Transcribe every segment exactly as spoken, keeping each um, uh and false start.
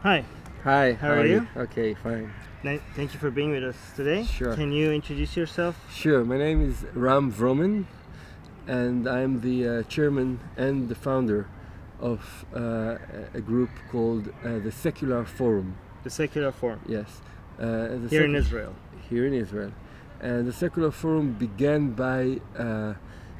Hi. Hi, how, how are, are you? you? Okay, fine. Thank you for being with us today. Sure. Can you introduce yourself? Sure. My name is Ram Vroman, and I'm the uh, chairman and the founder of uh, a group called uh, the Secular Forum. The Secular Forum? Yes. Uh, here in Israel? Here in Israel. And the Secular Forum began by, uh,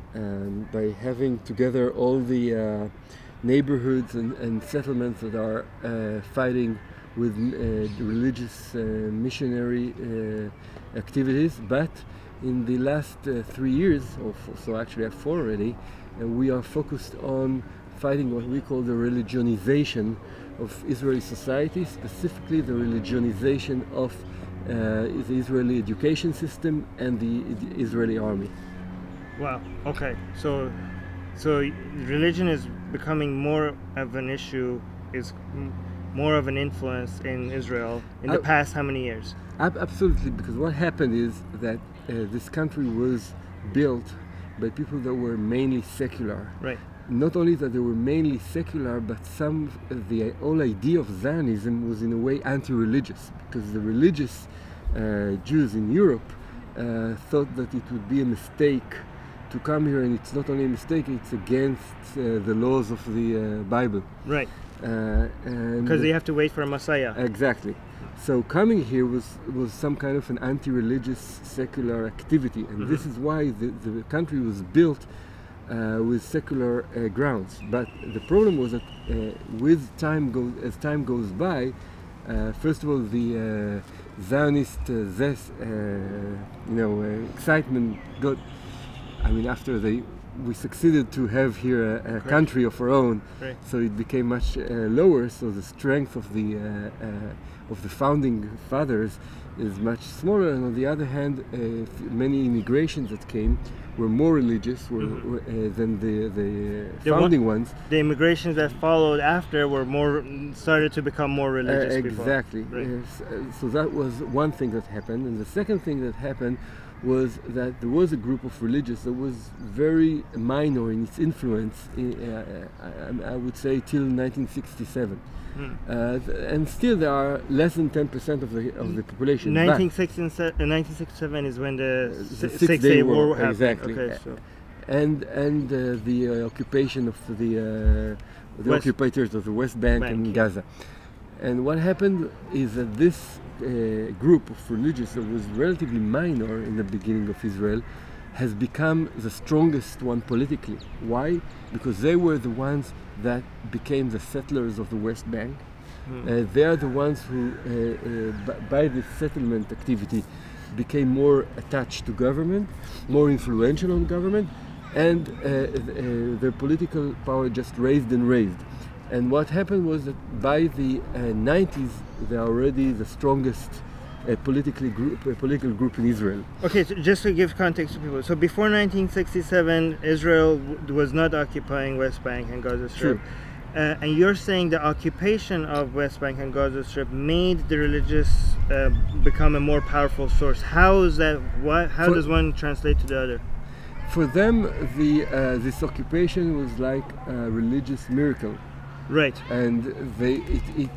um, by having together all the uh, neighborhoods and, and settlements that are uh, fighting with uh, religious uh, missionary uh, activities, but in the last uh, three years, or so actually four already, uh, we are focused on fighting what we call the religionization of Israeli society, specifically the religionization of uh, the Israeli education system and the, the Israeli army. Wow, okay, so so religion is becoming more of an issue, is more of an influence in Israel in the uh, past how many years? Absolutely, because what happened is that uh, this country was built by people that were mainly secular. Right. Not only that they were mainly secular, but some the whole idea of Zionism was in a way anti-religious, because the religious uh, Jews in Europe uh, thought that it would be a mistake to come here, and it's not only a mistake, it's against uh, the laws of the uh, Bible. Right. Uh, because they have to wait for a Messiah. Exactly. So coming here was was some kind of an anti-religious secular activity, and mm-hmm. this is why the, the country was built uh, with secular uh, grounds. But the problem was that uh, with time goes as time goes by, uh, first of all, the uh, Zionist uh, zest, uh, you know, uh, excitement got. I mean, after they. We succeeded to have here a, a country of our own, right. So it became much uh, lower. So the strength of the uh, uh, of the founding fathers is much smaller. And on the other hand, uh, many immigrations that came were more religious were, mm-hmm. uh, than the the, the founding one, ones. The immigrations that followed after were more started to become more religious. Uh, exactly. Right. Uh, so that was one thing that happened, and the second thing that happened was that there was a group of religious that was very minor in its influence, in, uh, I, I would say, till nineteen sixty-seven. Hmm. Uh, and still there are less than ten percent of the of the population. nineteen sixty-seven is when the, uh, the Six, Six Day, Day War, War happened. Exactly. Okay, so. And and uh, the uh, occupation of the uh, the West, occupators of the West Bank, Bank and yeah. Gaza. And what happened is that this Uh, group of religious that was relatively minor in the beginning of Israel has become the strongest one politically. Why? Because they were the ones that became the settlers of the West Bank. Mm. Uh, they are the ones who, uh, uh, by the settlement activity, became more attached to government, more influential on government, and uh, uh, their political power just raised and raised. And what happened was that by the uh, nineties, they are already the strongest uh, politically group, uh, political group in Israel. Okay, so just to give context to people, so before nineteen sixty-seven, Israel w was not occupying West Bank and Gaza Strip. Uh, and you're saying the occupation of West Bank and Gaza Strip made the religious uh, become a more powerful source. How is that? What? How For does one translate to the other? For them, the uh, this occupation was like a religious miracle. Right. And they it, it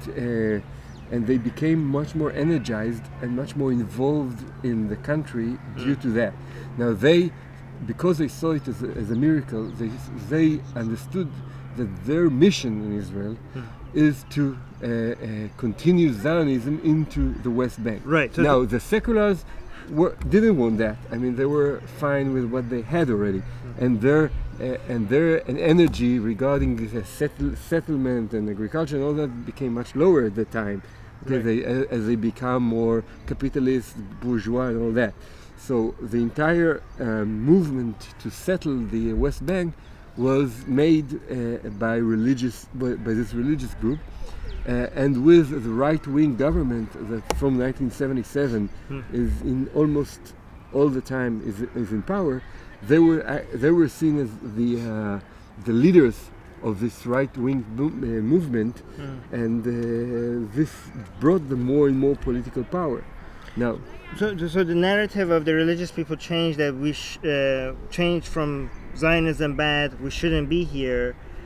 uh, and they became much more energized and much more involved in the country due mm. to that. Now they, because they saw it as a, as a miracle, they they understood that their mission in Israel mm. is to uh, uh, continue Zionism into the West Bank. Right. So now the seculars were, didn't want that. I mean, they were fine with what they had already, mm. and their uh, and their and energy regarding the settle, settlement and agriculture and all that became much lower at the time, because right. they uh, as they become more capitalist, bourgeois, and all that. So the entire um, movement to settle the West Bank was made uh, by religious by, by this religious group. Uh, and with the right-wing government that from nineteen seventy-seven hmm. is in almost all the time is, is in power, they were uh, they were seen as the uh, the leaders of this right-wing mo uh, movement, hmm. and uh, this brought them more and more political power. Now, so so the narrative of the religious people changed, that we sh uh, changed from Zionism bad, we shouldn't be here.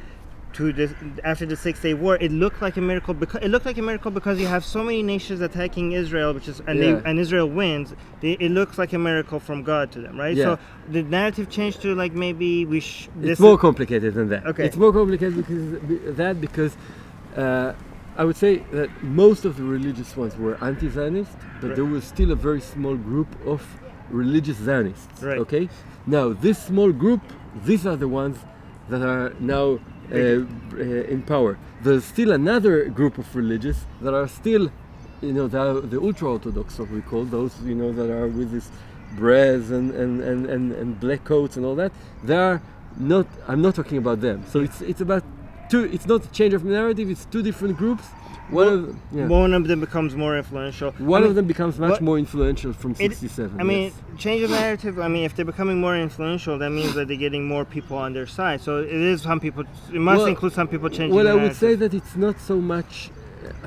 to this after the Six Day War, it looked like a miracle because it looked like a miracle because you have so many nations attacking Israel, which is and, Yeah. they, and Israel wins. They, it looks like a miracle from God to them, right? Yeah. So the narrative changed to like maybe we. Sh- this It's more is- complicated than that. Okay. It's more complicated because that because uh, I would say that most of the religious ones were anti-Zionist, but Right. there was still a very small group of religious Zionists. Right. Okay. Now this small group, these are the ones that are now uh, uh, in power. There's still another group of religious that are still, you know, the, the ultra-Orthodox, what we call those, you know, that are with this breads and, and, and, and, and black coats and all that. They are not. I'm not talking about them. So it's it's about two. It's not a change of narrative. It's two different groups. One of yeah. One of them becomes more influential. One I mean, of them becomes much what- more influential from It- sixty-seven. I mean, yes. change of narrative. I mean, if they're becoming more influential, that means that they're getting more people on their side. So it is some people. It must Well- include some people changing. Well, the I would say narrative. that it's not so much. Uh,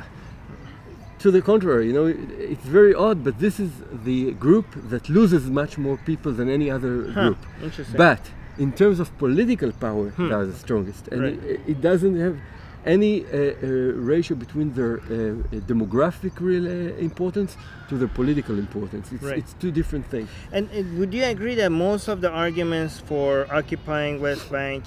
to the contrary, you know, it, it's very odd, but this is the group that loses much more people than any other Huh, group. interesting. But in terms of political power, Hmm. they are the strongest, and Right. it, it doesn't have any uh, uh, ratio between their uh, uh, demographic real, uh, importance to their political importance. It's, Right. it's two different things. And uh, would you agree that most of the arguments for occupying West Bank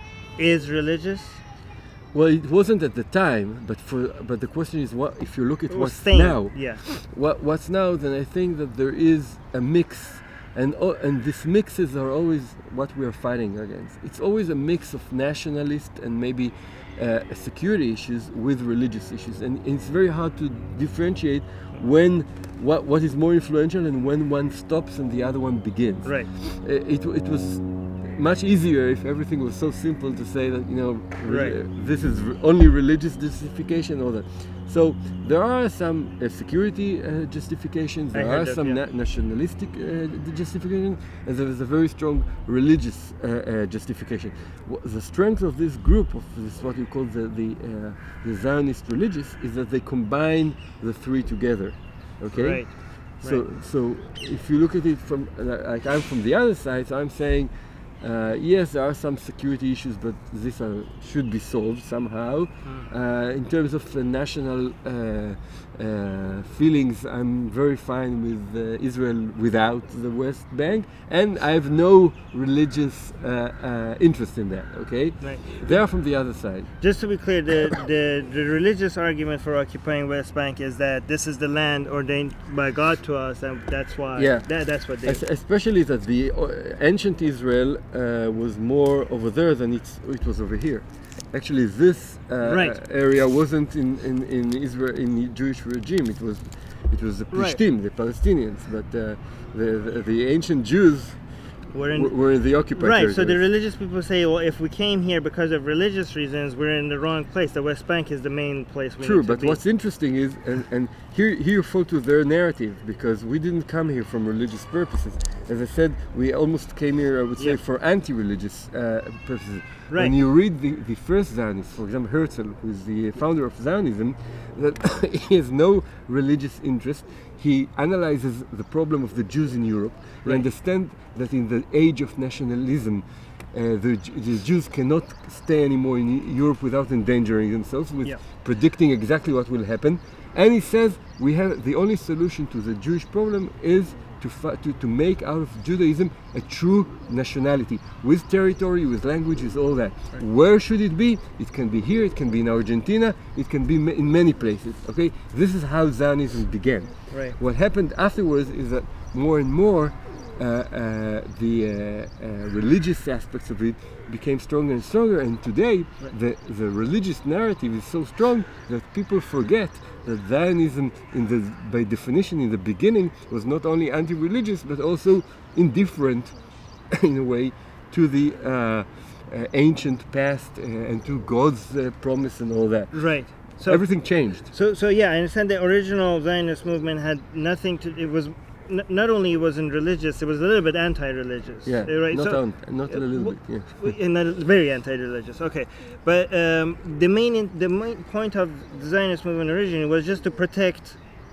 is religious? Well, it wasn't at the time, but for but the question is, what if you look at Or what's staying? now? Yeah. What what's now? Then I think that there is a mix, and oh, and these mixes are always what we are fighting against. It's always a mix of nationalist and maybe uh, security issues with religious issues, and it's very hard to differentiate when what what is more influential and when one stops and the other one begins. Right. Uh, It it was much easier if everything was so simple to say that, you know, re- Right. this is re- only religious justification or that. So there are some uh, security uh, justifications, I there heard are that, some yeah. na- nationalistic uh, justification, and there is a very strong religious uh, uh, justification. Wha- The strength of this group, of this what you call the the, uh, the Zionist religious, is that they combine the three together. Okay. Right. So, Right. so if you look at it from, uh, like I'm from the other side, so I'm saying, uh, yes, there are some security issues, but these are, should be solved somehow. Uh, in terms of uh, national uh, uh, feelings, I'm very fine with uh, Israel without the West Bank, and I have no religious uh, uh, interest in that. Okay, Right. they are from the other side. Just to be clear, the, the, the religious argument for occupying West Bank is that this is the land ordained by God to us, and that's why. Yeah. That, that's what they. Es- especially that the uh, ancient Israel uh, was more over there than it's, it was over here. Actually, this uh, Right. area wasn't in, in, in Israel in the Jewish regime. It was it was the Right. Plishtim, the Palestinians, but uh, the, the the ancient Jews We're in, w- were in the occupied right. So the territories. religious people say, well, if we came here because of religious reasons, we're in the wrong place. The West Bank is the main place we True, need to but be. what's interesting is, and, and here, here you fall to their narrative, because we didn't come here from religious purposes. As I said, we almost came here, I would say, Yeah. for anti-religious uh, purposes. Right. When you read the, the first Zionist, for example, Herzl, who is the founder of Zionism, that he has no religious interest. He analyzes the problem of the Jews in Europe. He Right. understands that in the age of nationalism, uh, the, J- the Jews cannot stay anymore in Europe without endangering themselves, with Yeah. predicting exactly what will happen. And he says we have the only solution to the Jewish problem is to, fi- to to make out of Judaism a true nationality with territory, with languages, all that. Where should it be? It can be here. It can be in Argentina. It can be ma- in many places. Okay, this is how Zionism began. Right. What happened afterwards is that more and more uh, uh, the uh, uh, religious aspects of it became stronger and stronger, and today the, the religious narrative is so strong that people forget that Zionism, in the, by definition, in the beginning, was not only anti-religious but also indifferent, in a way, to the uh, uh, ancient past uh, and to God's uh, promise and all that. Right. So Everything changed. So, so yeah, I understand the original Zionist movement had nothing to. It was n- not only it wasn't religious; it was a little bit anti-religious. Yeah, Uh, right. not, so, on, not a little uh, bit. Yeah. and not very anti-religious. Okay, but um, the main in- the main point of the Zionist movement originally was just to protect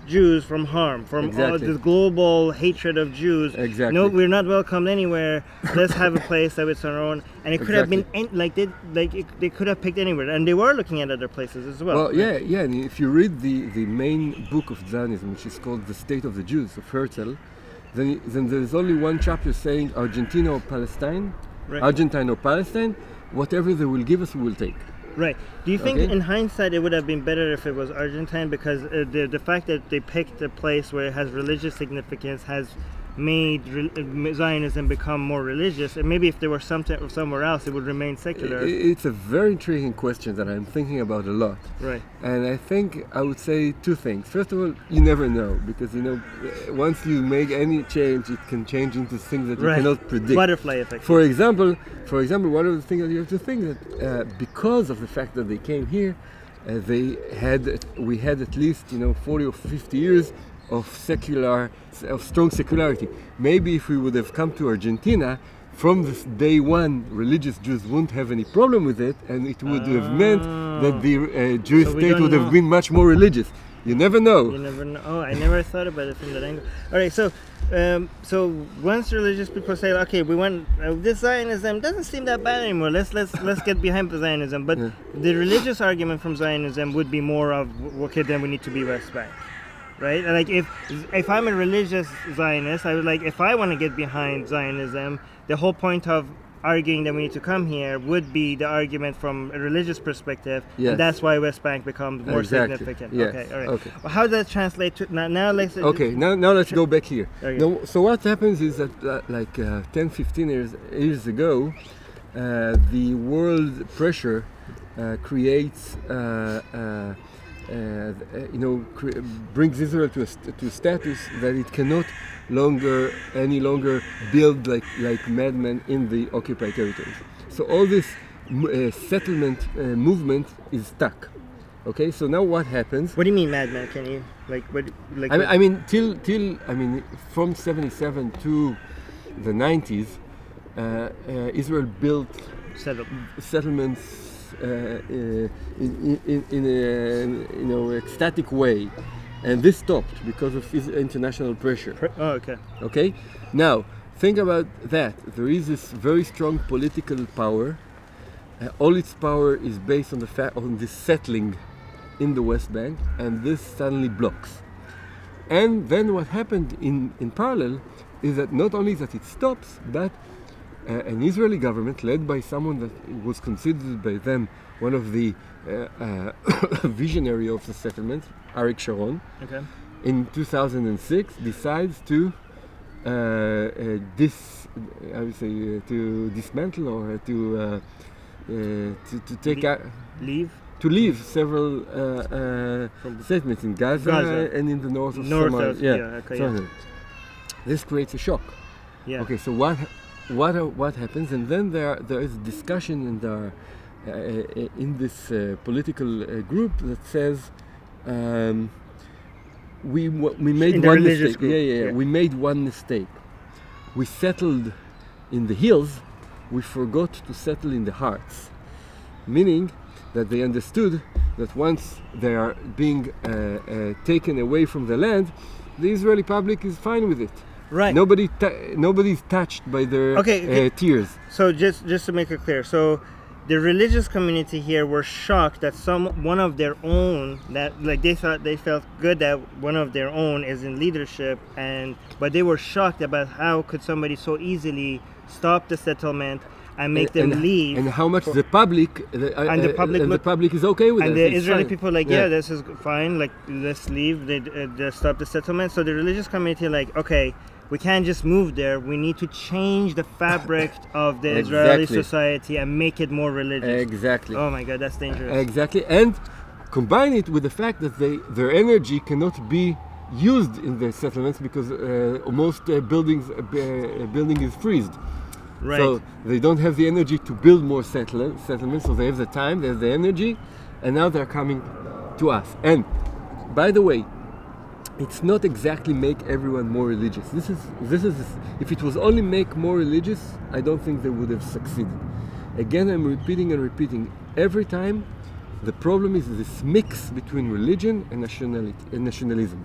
Jews from harm, from Exactly. all this global hatred of Jews. Exactly. No, we're not welcomed anywhere. Let's have a place that it's our own. And it could Exactly. have been, en- like, they, like it, they could have picked anywhere. And they were looking at other places as well. Well, right? yeah, yeah. And if you read the, the main book of Zionism, which is called The State of the Jews of Herzl, then, then there's only one chapter saying Argentina or Palestine, Right. Argentine or Palestine, whatever they will give us, we will take. Right. Do you think Okay. in hindsight it would have been better if it was Argentine? Because uh, the, the fact that they picked a place where it has religious significance has made re- Zionism become more religious, and maybe if there were something somewhere else it would remain secular. I- It's a very intriguing question that I'm thinking about a lot. Right. And I think I would say two things. First of all, you never know, because you know, once you make any change, it can change into things that you Right. cannot predict. Butterfly effect. For example, for example, one of the things that you have to think that uh, because of the fact that they came here, uh, they had we had at least you know forty or fifty years of secular, of strong secularity. Maybe if we would have come to Argentina, from this day one, religious Jews wouldn't have any problem with it, and it would have meant that the uh, Jewish So we state don't would know. have been much more religious. You never know. You never know. Oh, I never thought about it from that angle. All right, so um, so once religious people say, okay, we want uh, this Zionism doesn't seem that bad anymore. Let's let's let's get behind the Zionism. But Yeah. the religious argument from Zionism would be more of, okay, then we need to be West Bank, right? And like if if I'm a religious Zionist, I would like if I want to get behind Zionism, the whole point of arguing that we need to come here would be the argument from a religious perspective, Yes. and that's why West Bank becomes more Exactly. significant. Yes. Okay, all right. Okay. Well, how does that translate to now? Now let's Okay, now, now let's go back here. Okay. Now, so what happens is that uh, like uh, ten, fifteen years, years ago, uh, the world pressure uh, creates, uh, uh, uh, you know, cre- brings Israel to a, st- to a status that it cannot longer, any longer build like, like madmen in the occupied territories. So all this m- uh, settlement uh, movement is stuck. Okay, so now what happens? What do you mean, madman? Can you like what? Like I mean, I mean, till till I mean, from seventy-seven to the nineties, uh, uh, Israel built settle. settlements uh, uh, in, in, in a you know ecstatic way, and this stopped because of is- international pressure. Oh, okay. Okay, now think about that. There is this very strong political power. Uh, all its power is based on the fact on this settling in the West Bank, and this suddenly blocks. And then what happened in, in parallel is that not only that it stops, but uh, an Israeli government led by someone that was considered by them one of the uh, uh, visionary of the settlement, Arik Sharon, Okay. in two thousand six decides to uh, uh, dis, I would say uh, to dismantle or to uh, uh, to, to take Le- out, Leave. to leave several uh, uh, From settlements in Gaza, Gaza. and in the north of North Somalia. of- yeah, okay, yeah. Somalia. This creates a shock. Yeah. Okay, so what what uh, what happens? And then there there is discussion in the uh, uh, in this uh, political uh, group that says um, we w- we made In the one religious mistake. group, Yeah, yeah, yeah, yeah. we made one mistake. We settled in the hills. We forgot to settle in the hearts, meaning that they understood that once they are being uh, uh, taken away from the land, the Israeli public is fine with it. Right. Nobody, ta- nobody's touched by their Okay, okay. Uh, tears. So just just to make it clear, so the religious community here were shocked that some one of their own that like they thought they felt good that one of their own is in leadership, and but they were shocked about how could somebody so easily stop the settlement and make them and, leave. and how much the public, the, uh, And the uh, public and the look- public is okay with and it. the It's Israeli fine. people are like, yeah, this is fine. Like, let's leave. They, uh, they stop the settlement. So the religious community, like, okay, we can't just move there. We need to change the fabric of the Israeli Exactly. society and make it more religious. Exactly. Oh my God, that's dangerous. Exactly, and combine it with the fact that they their energy cannot be used in the settlements because uh, most uh, buildings uh, uh, building is freezed. Right. So they don't have the energy to build more settle- settlements. So they have the time, they have the energy, and now they're coming to us. And by the way, it's not exactly make everyone more religious. This is this is if it was only make more religious, I don't think they would have succeeded. Again, I'm repeating and repeating every time. The problem is this mix between religion and nationality and nationalism.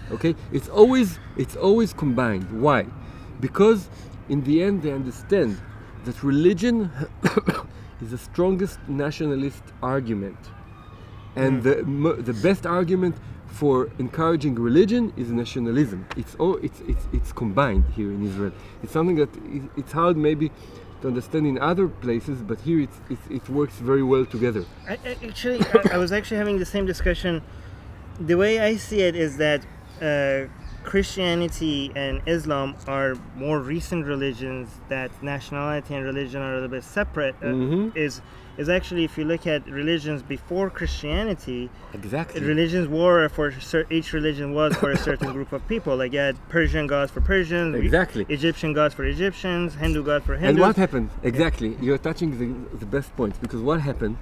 Okay, it's always it's always combined. Why? Because in the end they understand that religion is the strongest nationalist argument, and Mm. the mo- the best argument for encouraging religion is nationalism. It's all it's it's it's combined here in Israel. It's something that is, it's hard maybe to understand in other places, but here it's, it's it works very well together. I, I actually, I, I was actually having the same discussion. The way I see it is that uh, Christianity and Islam are more recent religions, that nationality and religion are a little bit separate. Uh, Mhm. Is is actually, if you look at religions before Christianity, Exactly. religions were for cer- each religion was for a certain group of people. Like you had Persian gods for Persians, Exactly. Egyptian gods for Egyptians, Hindu gods for Hindus. And what happened? Exactly. You're touching the, the best point, because what happened?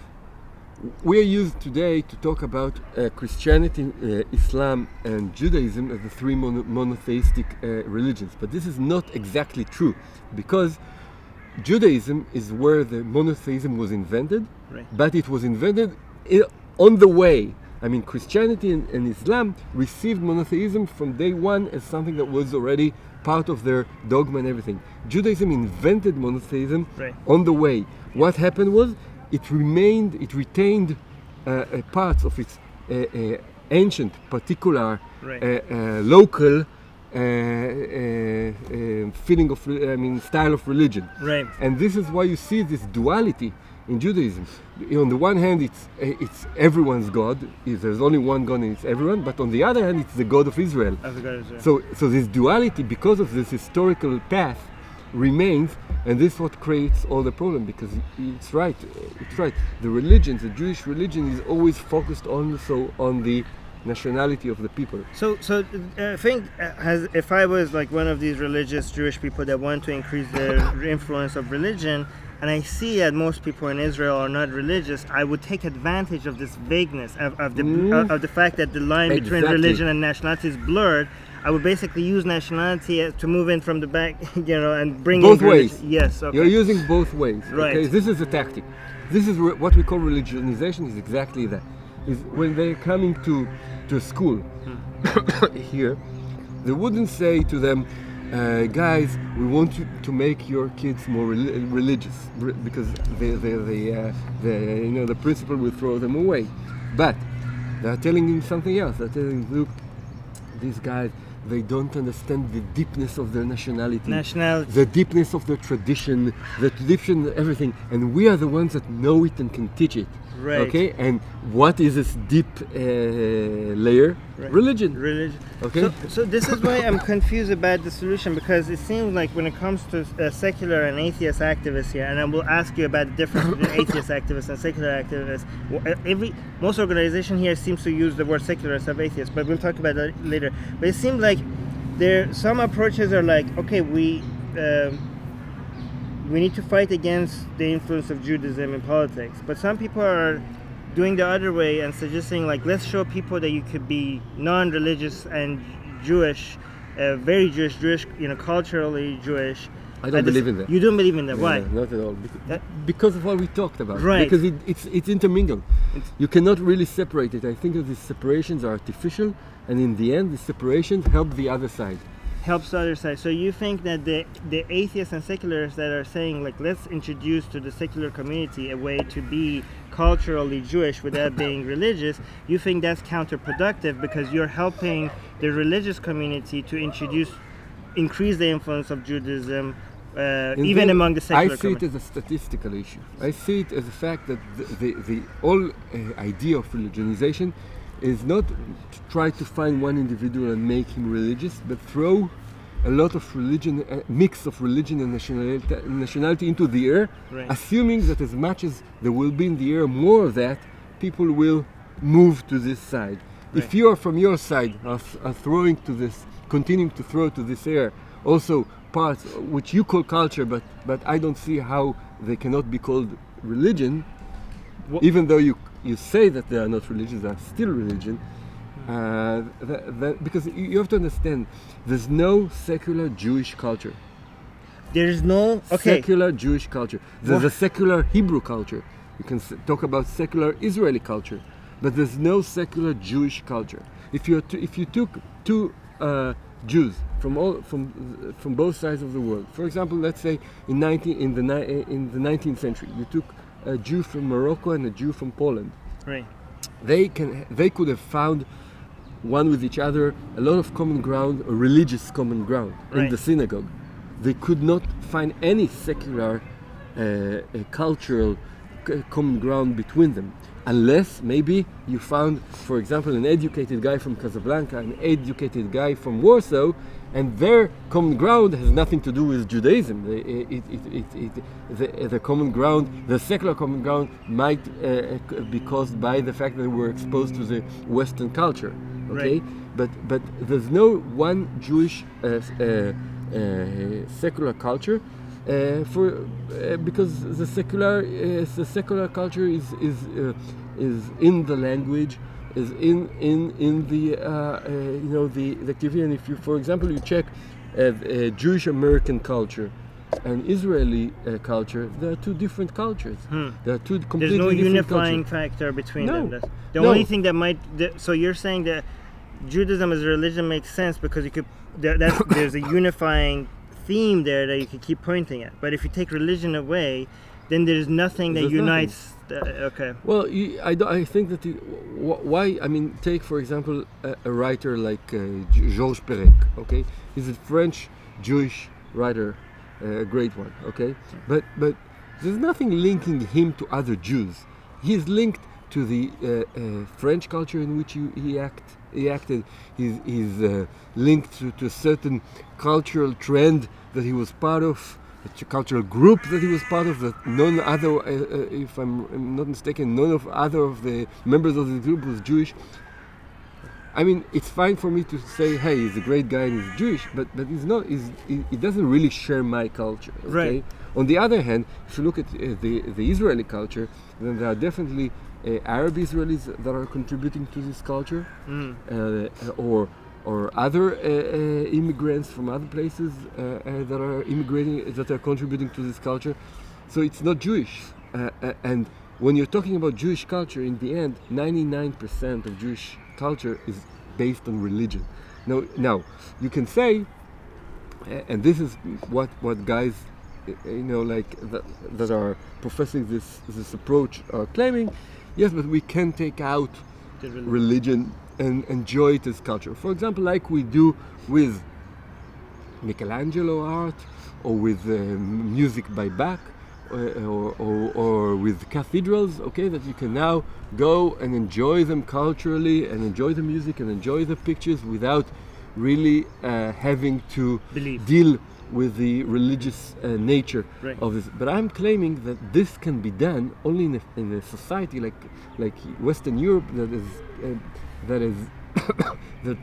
We are used today to talk about uh, Christianity, uh, Islam, and Judaism as the three mono- monotheistic uh, religions. But this is not exactly true, because Judaism is where the monotheism was invented, Right. but it was invented i- on the way. I mean, Christianity and, and Islam received monotheism from day one as something that was already part of their dogma and everything. Judaism invented monotheism Right. on the way. What happened was it remained, it retained uh, uh, parts of its uh, uh, ancient, particular, Right. uh, uh, local uh, uh, uh, feeling of, re- I mean, style of religion. Right. And this is why you see this duality in Judaism. On the one hand, it's uh, it's everyone's God. Is There's only one God and it's everyone. But on the other hand, it's the God of Israel. Of the God of Israel. So, so this duality, because of this historical path, remains, and this is what creates all the problem. Because it's right, it's right. The religion, the Jewish religion, is always focused also on the nationality of the people. So, so uh, I think uh, as if I was like one of these religious Jewish people that want to increase the influence of religion, and I see that most people in Israel are not religious, I would take advantage of this vagueness of, of the Mm. of, of the fact that the line between Exactly. religion and nationality is blurred. I would basically use nationality as- to move in from the back, you know, and bring Both in religion. ways. Yes, okay. You're using both ways. Right. Okay? This is a tactic. This is re- what we call religionization. Is exactly that. Is when they're coming to to school here, they wouldn't say to them, uh, guys, we want you to make your kids more rel- religious, re- because they, they, they, uh, the you know the principal will throw them away. But they're telling him something else. They're telling him, look, these guys, they don't understand the deepness of their nationality, Nationality. the deepness of their tradition, the tradition, everything, and we are the ones that know it and can teach it. Right. Okay. And what is this deep uh, layer? Right. Religion. Religion. Okay. So, so this is why I'm confused about the solution, because it seems like when it comes to uh, secular and atheist activists here, and I will ask you about the difference between atheist activists and secular activists. w- Every most organization here seems to use the word secular instead of atheist, but we'll talk about that later. But it seems like there some approaches are like, okay, we um, we need to fight against the influence of Judaism in politics, but some people are doing the other way and suggesting, like, let's show people that you could be non-religious and Jewish, uh, very Jewish, Jewish, you know, culturally Jewish. I don't At the believe s- in that. You don't believe in that? No, Why? no, not at all. Because, That- because of what we talked about. Right. Because it, it's it's intermingled. It's- You cannot really separate it. I think that these separations are artificial, and in the end, the separations help the other side. Helps the other side. So you think that the the atheists and secularists that are saying, like, let's introduce to the secular community a way to be culturally Jewish without being religious, you think that's counterproductive because you're helping the religious community to introduce, increase the influence of Judaism, uh, And even then among the I secular see it community. as a statistical issue. I see it as the fact that the, the, the whole uh, idea of religionization is not to try to find one individual and make him religious, but throw a lot of religion, a mix of religion and nationality, nationality into the air, Right. assuming that as much as there will be in the air more of that, people will move to this side. If Right. you are from your side are, th- are throwing to this, continuing to throw to this air, also parts which you call culture, but but I don't see how they cannot be called religion, Wha- even though you you say that they are not religious, they are still religion. Uh, that, that, because you you have to understand, there's no secular Jewish culture. There is no okay. Secular Jewish culture. There's Wha- a secular Hebrew culture. You can s- talk about secular Israeli culture, but there's no secular Jewish culture. If you t- if you took two uh, Jews from all from from both sides of the world. For example, let's say in nineteen in the ni- in the nineteenth century, you took a Jew from Morocco and a Jew from Poland. Right. They can they could have found one with each other a lot of common ground, a religious common ground right. in the synagogue. They could not find any secular, uh, uh, cultural c- common ground between them, unless maybe you found, for example, an educated guy from Casablanca, an educated guy from Warsaw, and their common ground has nothing to do with Judaism. It, it, it, it, it, the, the common ground, the secular common ground, might uh, be caused by the fact that we were exposed to the Western culture. Okay, right. but but there's no one Jewish uh, uh, uh, secular culture, uh, for uh, because the secular uh, the secular culture is is uh, is in the language, is in in in the uh, uh, you know the, the activity. And if you, for example, you check uh, uh, Jewish American culture and Israeli uh, culture, there are two different cultures. Hmm. There are two completely There's no different unifying cultures. factor between No. them. That's the No. only thing that might. That, so you're saying that Judaism as a religion makes sense because you could. There, that's, there's a unifying theme there that you could keep pointing at. But if you take religion away, then there's nothing that There's unites. Uh, okay. Well, you, I, do- I think that you, wh- why I mean, take for example a, a writer like uh, G- Georges Perec. Okay, he's a French Jewish writer, uh, a great one. Okay, but but there's nothing linking him to other Jews. He's linked to the uh, uh, French culture in which you, he act he acted. He's, he's uh, linked to, to a certain cultural trend that he was part of. A cultural group that he was part of, that none other, uh, uh, if I'm, I'm not mistaken, none of other of the members of the group was Jewish. I mean, it's fine for me to say, hey, he's a great guy and he's Jewish, but but he's not. He's, he, he doesn't really share my culture. Okay? Right. On the other hand, if you look at uh, the the Israeli culture, then there are definitely uh, Arab Israelis that are contributing to this culture, Mm. uh, or. or other uh, uh, immigrants from other places uh, uh, that are immigrating, that are contributing to this culture. So it's not Jewish. Uh, uh, and when you're talking about Jewish culture, in the end, ninety-nine percent of Jewish culture is based on religion. Now, now you can say, uh, and this is what, what guys, uh, you know, like that, that are professing this, this approach are claiming, yes, but we can take out The religion. religion and enjoy it as culture. For example, like we do with Michelangelo art, or with uh, music by Bach, uh, or, or, or with cathedrals, okay, that you can now go and enjoy them culturally, and enjoy the music and enjoy the pictures without really uh, having to Believe. deal with the religious uh, nature Right. of this. But I'm claiming that this can be done only in a, in a society like like Western Europe that is uh, that is that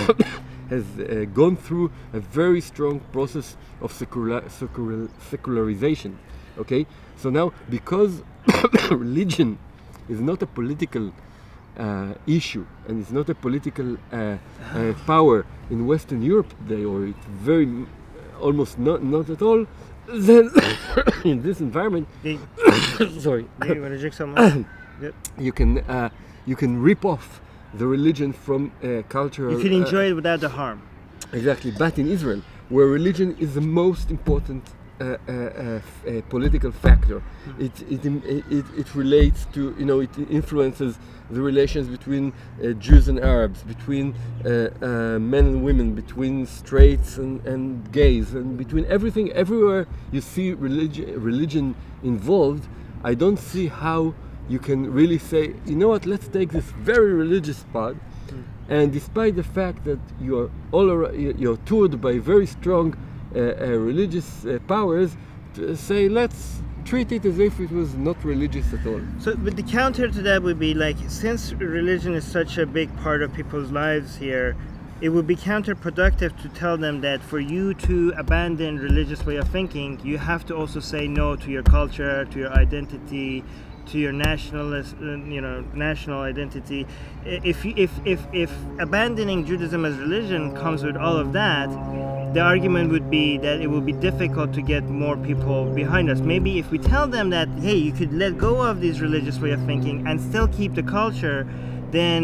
has uh, gone through a very strong process of secular, secular, secularization. Okay, so now because religion is not a political uh, issue and it's not a political uh, uh, power in Western Europe today, or it's very almost not not at all, then in this environment, They, sorry, they want to drink some more? Yep. you can uh, you can rip off the religion from uh, cultural. You can uh, enjoy it without the harm. Exactly, but in Israel, where religion is the most important uh, uh, uh, f- uh, political factor, it it, im- it it relates to, you know, it influences the relations between uh, Jews and Arabs, between uh, uh, men and women, between straights and, and gays, and between everything. Everywhere you see religion religion involved, I don't see how you can really say, you know what, let's take this very religious part, and despite the fact that you're all ar- you're toured by very strong uh, uh, religious uh, powers, to say let's treat it as if it was not religious at all. So, but the counter to that would be like, since religion is such a big part of people's lives here, it would be counterproductive to tell them that for you to abandon religious way of thinking, you have to also say no to your culture, to your identity, to your nationalist, uh, you know, national identity. I- If, you- if if if abandoning Judaism as religion comes with all of that, the argument would be that it would be difficult to get more people behind us. Maybe if we tell them that, hey, you could let go of this religious way of thinking and still keep the culture, then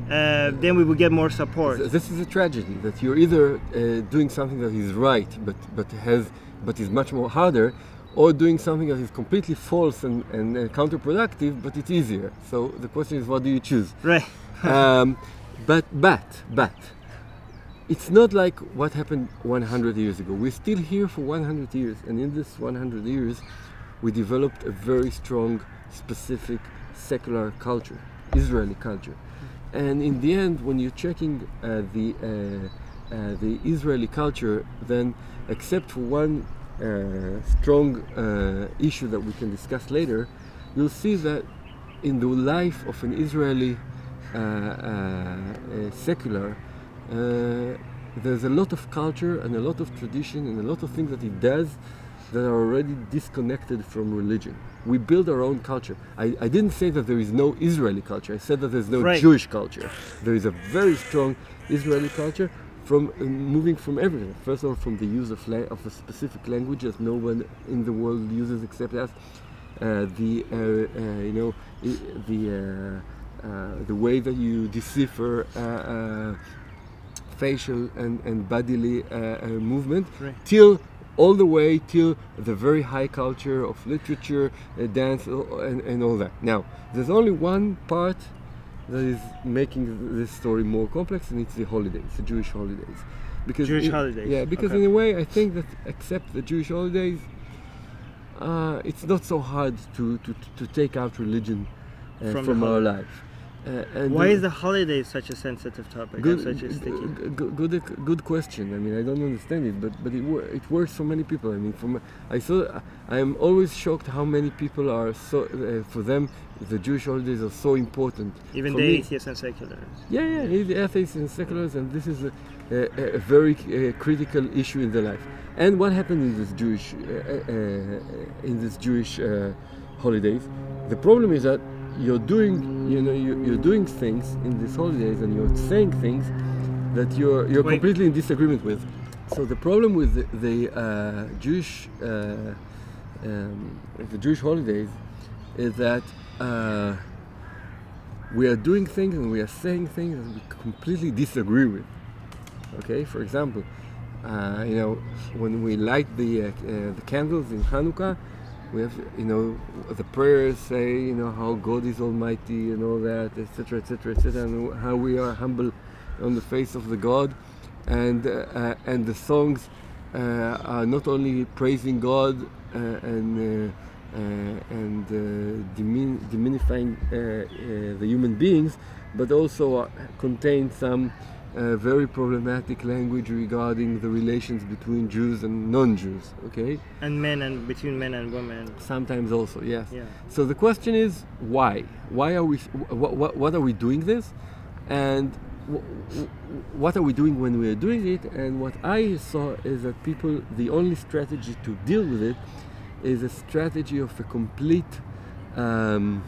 uh, then we would get more support. This is a tragedy, that you're either uh, doing something that is right, but but has but is much more harder, or doing something that is completely false and, and uh, counterproductive, but it's easier. So the question is, what do you choose? Right. um, but but but it's not like what happened one hundred years ago. We're still here for one hundred years, and in this one hundred years, we developed a very strong, specific secular culture, Israeli culture. And in the end, when you're checking uh, the uh, uh, the Israeli culture, then except for one uh, strong uh, issue that we can discuss later, you'll see that in the life of an Israeli uh, uh, uh, secular, uh, there's a lot of culture and a lot of tradition and a lot of things that it does that are already disconnected from religion. We build our own culture. I, I didn't say that there is no Israeli culture. I said that there's no right. Jewish culture. There is a very strong Israeli culture from uh, moving from everything. First of all, from the use of, la- of a specific language that no one in the world uses except us. Uh, the uh, uh, you know I- the uh, uh, the way that you decipher uh, uh, facial and, and bodily uh, uh, movement, right. till all the way till the very high culture of literature, uh, dance, uh, and, and all that. Now, there's only one part that is making this story more complex, and it's the holidays, the Jewish holidays. Because Jewish in, holidays. Yeah, because okay. in a way, I think that except the Jewish holidays, uh, it's not so hard to, to, to take out religion uh, from, from our life. Uh, and Why the, is the holidays such a sensitive topic? Good, such a sticky? good, good, good question. I mean, I don't understand it, but but it wor- it works for many people. I mean, from I saw, I am always shocked how many people are so uh, for them the Jewish holidays are so important. Even for the me, atheists and seculars. Yeah, yeah, the atheists and seculars, and this is a, a, a very uh, critical issue in their life. And what happened in this Jewish uh, uh, in this Jewish uh, holidays? The problem is that you're doing, you know, you, you're doing things in these holidays, and you're saying things that you're you're Wait. completely in disagreement with. So the problem with the, the uh, Jewish uh, um, the Jewish holidays is that uh, we are doing things and we are saying things that we completely disagree with. Okay, for example, uh, you know, when we light the uh, uh, the candles in Hanukkah, we have, you know, the prayers say, you know, how God is Almighty and all that, et cetera, et cetera, et cetera, and how we are humble on the face of the God, and uh, uh, and the songs uh, are not only praising God uh, and uh, uh, and uh, dimin- diminifying uh, uh, the human beings, but also uh, contain some uh, very problematic language regarding the relations between Jews and non-Jews. Okay. And men and between men and women. Sometimes also, yes. Yeah. So the question is, why? Why are we? What, what, what are we doing this? And w- w- what are we doing when we are doing it? And what I saw is that people, the only strategy to deal with it is a strategy of a complete, um,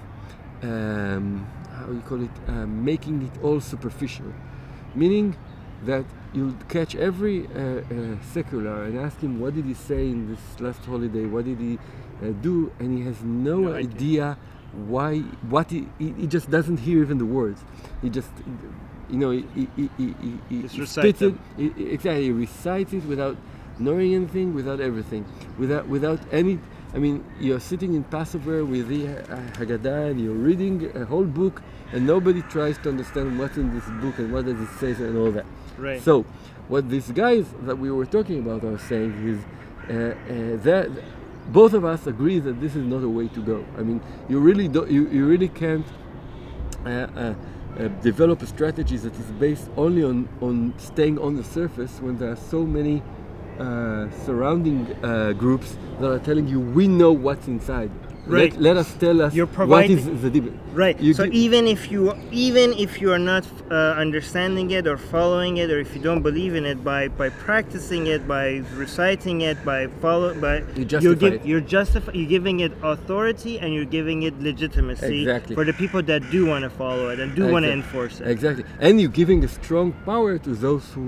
um, how you call it, um, making it all superficial. Meaning that you'll catch every uh, uh, secular and ask him, what did he say in this last holiday? What did he uh, do? And he has no, No idea. idea why, what he, he, he just doesn't hear even the words. He just, you know, he, he, he, he, he, Just he recite spits it, he, he- exactly, he recites it without knowing anything, without everything, without, without any, I mean, you're sitting in Passover with the uh, Haggadah and you're reading a whole book, and nobody tries to understand what's in this book and what does it say and all that. Right. So, what these guys that we were talking about are saying is uh, uh, that both of us agree that this is not a way to go. I mean, you really don't, you, you really can't uh, uh, uh, develop a strategy that is based only on, on staying on the surface when there are so many uh, surrounding uh, groups that are telling you, we know what's inside. Right. Let, let us tell us You're what providing- is the deep. Right. You so gi- even if you even if you are not uh, understanding it or following it, or if you don't believe in it, by by practicing it, by reciting it, by follow by You you're justify it. you're justify you're giving it authority, and you're giving it legitimacy Exactly. for the people that do want to follow it and do want to Exactly. enforce it. Exactly. And you're giving a strong power to those who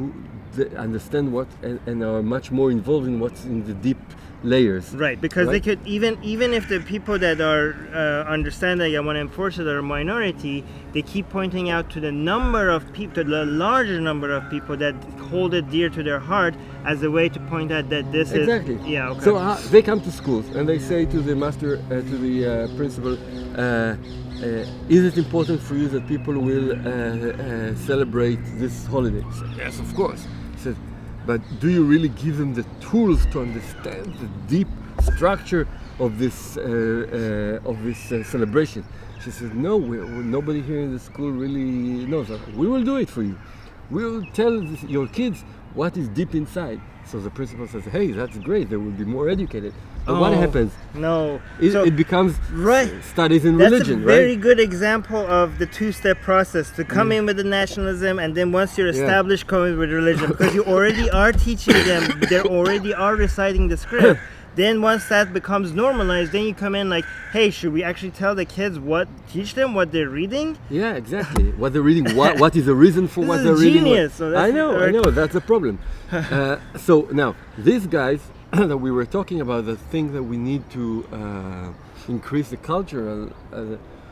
the, understand what and, and are much more involved in what's in the deep layers. Right, because right? they could even even if the people that are uh, understanding and want to enforce it are a minority, they keep pointing out to the number of people, the larger number of people that hold it dear to their heart as a way to point out that this exactly. is yeah. Okay. So uh, they come to schools and they say to the master, uh, to the uh, principal, uh, uh, is it important for you that people will uh, uh, celebrate this holiday? He said, yes, of course. He said, but do you really give them the tools to understand the deep structure of this uh, uh, of this uh, celebration? She said, no, we, we, nobody here in the school really knows. We will do it for you. We will tell this, your kids what is deep inside. So the principal says, hey, that's great, they will be more educated. But oh, what happens? No. It, so, it becomes right. studies in That's religion, a very right? good example of the two-step process, to come Mm. in with the nationalism and then once you're Yeah. established, come in with religion, because you already are teaching them, they already are reciting the script. Then once that becomes normalized, then you come in like, hey, should we actually tell the kids what, teach them what they're reading? Yeah, exactly. What they're reading, what, what is the reason for This what is they're reading? genius, so that's I know, I very- know, that's a problem. uh, so now, these guys that we were talking about, the thing that we need to uh, increase the cultural, uh,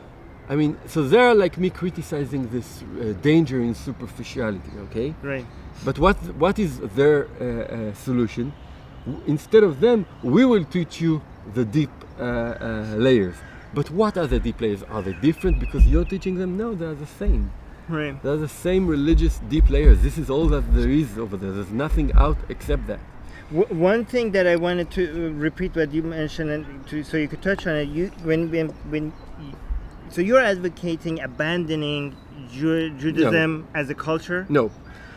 I mean, so they're like me criticizing this uh, danger in superficiality, okay? Right. But what, what is their uh, uh, solution? Instead of them, we will teach you the deep uh, uh, layers. But what are the deep layers? Are they different because you're teaching them? No, they're the same. Right. They're the same religious deep layers. This is all that there is over there. There's nothing out except that. W- one thing that I wanted to uh, repeat what you mentioned, and to, so you could touch on it. You when when when, you, so you're advocating abandoning Ju- Judaism as a culture. No,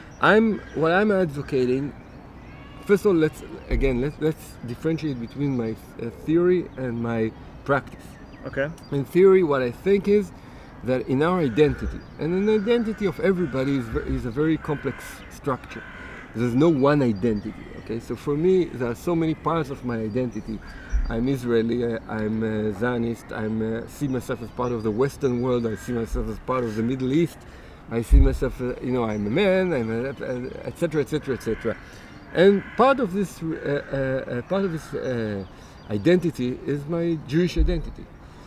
I'm what I'm advocating. First of all, let's again let's let's differentiate between my uh, theory and my practice. Okay. In theory, what I think is that in our identity, and an identity of everybody is, ver- is a very complex structure. There's no one identity, okay? So for me, there are so many parts of my identity. I'm Israeli, uh, I'm uh, Zionist, I uh, see myself as part of the Western world, I see myself as part of the Middle East, I see myself, uh, you know, I'm a man, I'm a, et cetera, et cetera, et cetera. And part of this, uh, uh, uh, part of this uh, identity is my Jewish identity,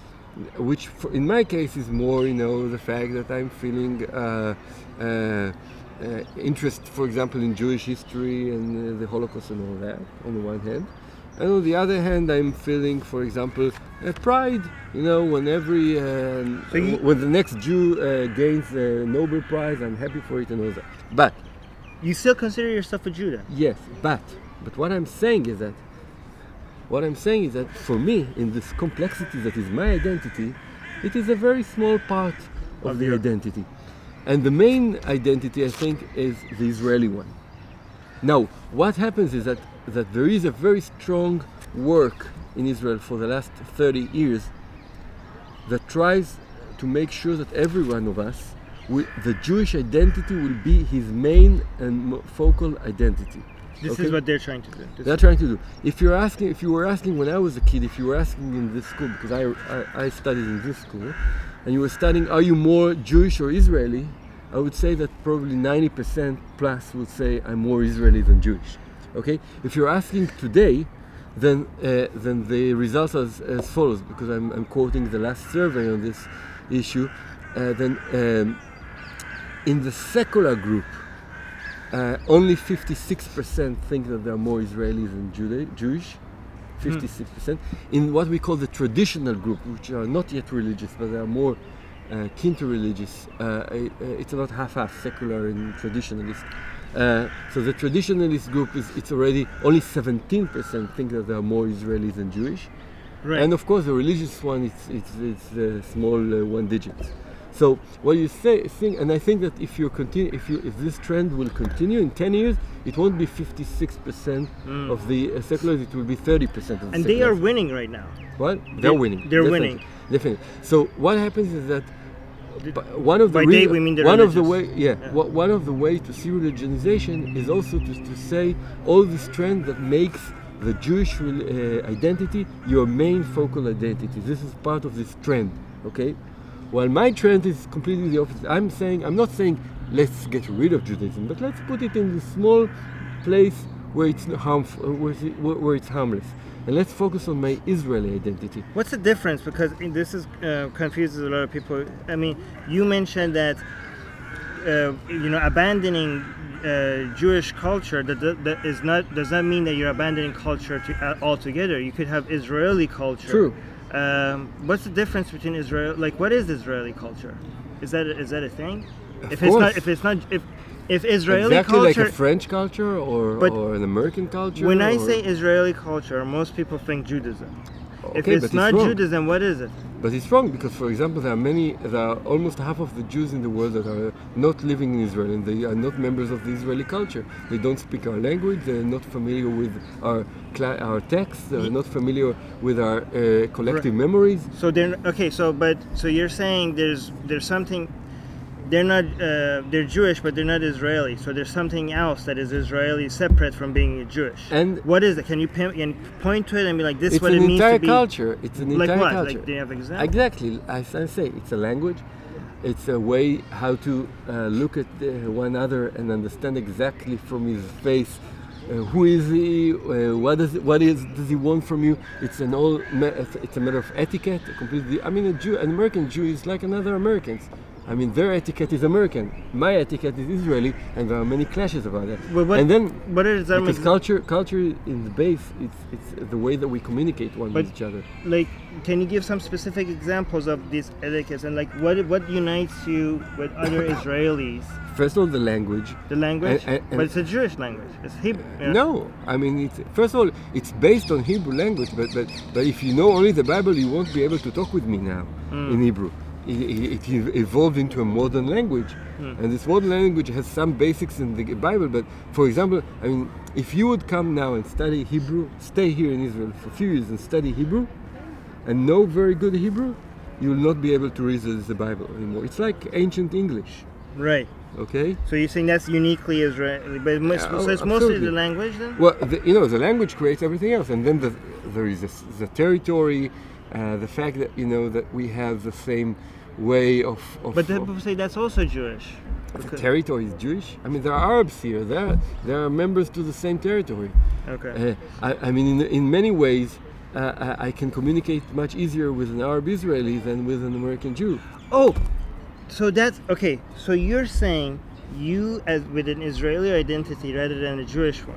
which for, in my case is more, you know, the fact that I'm feeling uh, uh, uh, interest, for example, in Jewish history and uh, the Holocaust and all that, on the one hand. And on the other hand, I'm feeling, for example, uh, pride, you know, when every, um, So you- when the next Jew uh, gains a Nobel Prize, I'm happy for it and all that. But, You still consider yourself a Judah. yes, but, but what I'm saying is that, what I'm saying is that for me, in this complexity that is my identity, it is a very small part of, Of the your- identity. And the main identity, I think, is the Israeli one. Now, what happens is that, that there is a very strong work in Israel for the last thirty years that tries to make sure that every one of us, we, the Jewish identity will be his main and mo- focal identity. This Okay? is what they're trying to do. This They're trying to do. If you're asking, if you were asking when I was a kid, if you were asking in this school, because I, I, I studied in this school, and you were studying, are you more Jewish or Israeli? I would say that probably ninety percent plus would say I'm more Israeli than Jewish. Okay? If you're asking today, then uh, then the results are as, as follows, because I'm, I'm quoting the last survey on this issue. Uh, then um, in the secular group, uh, only fifty-six percent think that they're more Israeli than Juda- Jewish. fifty-six percent. In what we call the traditional group, which are not yet religious, but they are more uh, keen to religious, uh, uh, it's about half-half, secular and traditionalist. Uh, so the traditionalist group is it's already only seventeen percent think that they are more Israeli than Jewish, Right. and of course the religious one it's it's it's uh, small uh, one digit. So what you say think, and I think that if you continue, if you if this trend will continue in ten years, it won't be fifty-six percent Mm. of the uh, seculars; it will be thirty percent of the and they are seculars. winning right now. What? They- They're winning. they're definitely, winning. Definitely. So what happens is that b- one of the By rea- they, we mean the one of the way religious. yeah, Yeah. wha- one of the way to see religionization is also to, to say all this trend that makes the Jewish rel- uh, identity your main focal identity. This is part of this trend, okay? While my trend is completely the opposite. I'm saying I'm not saying let's get rid of Judaism, but let's put it in a small place where it's harmful, where it's, where it's harmless. And let's focus on my Israeli identity. What's the difference? Because this is uh, confuses a lot of people. I mean, you mentioned that uh, you know abandoning uh, Jewish culture that, that, that is not does not mean that you're abandoning culture to, uh, altogether. You could have Israeli culture. True. Um, what's the difference between Israel? Like, what is Israeli culture? Is that is that a thing? Of if course. it's not, if it's not, if if Israeli exactly culture, like a French culture or, But or an American culture. when I or- say Israeli culture, most people think Judaism. if Okay, it's but not wrong. Judaism, what is it? But it's wrong because, for example, there are many, there are almost half of the Jews in the world that are not living in Israel and they are not members of the Israeli culture. They don't speak our language. They're not familiar with our cla- our texts. They're not familiar with our uh, collective memories. So they're okay. So but so you're saying there's there's something. They're not. Uh, they're Jewish, but they're not Israeli. So there's something else that is Israeli, separate from being Jewish. And what is it? Can you pin, can point to it and be like, "This is it's what an it means entire to be"? culture. It's an Like entire what? culture. Like, do you have examples? Exactly, as I say, it's a language. It's a way how to uh, look at uh, one another and understand exactly from his face uh, who is he, uh, what does what is does he want from you. It's an all ma- it's a matter of etiquette. Completely. I mean, a Jew, an American Jew is like another Americans. I mean, their etiquette is American. My etiquette is Israeli, and there are many clashes about that. Well, what, and then, what does that because mean? culture, culture in the base, it's it's the way that we communicate one But- with each other. Like, can you give some specific examples of these etiquettes and like what what unites you with other Israelis? First of all, the language. The language, And- and- and- but it's a Jewish language. It's Hebrew. you know? No, I mean, it's, first of all, it's based on Hebrew language, but, but, but if you know only the Bible, you won't be able to talk with me now Mm. in Hebrew. It, it, it evolved into a modern language, Mm. and this modern language has some basics in the Bible, but for example, I mean, if you would come now and study Hebrew, stay here in Israel for a few years and study Hebrew, and know very good Hebrew, you will not be able to read the, the Bible anymore. It's like ancient English, Right. okay? So you're saying that's uniquely Israeli, but it's, Yeah, so it's oh, mostly absolutely. the language then? Well, the, you know, the language creates everything else, and then the, there is this, the territory, uh, the fact that you know that we have the same way of. of But then of- people say that's also Jewish. the Because- territory is Jewish. I mean, there are Arabs here. There, there are members to the same territory. Okay. Uh, I, I mean, in, in many ways, uh, I, I can communicate much easier with an Arab Israeli than with an American Jew. Oh, so that's okay. So you're saying you, as with an Israeli identity rather than a Jewish one,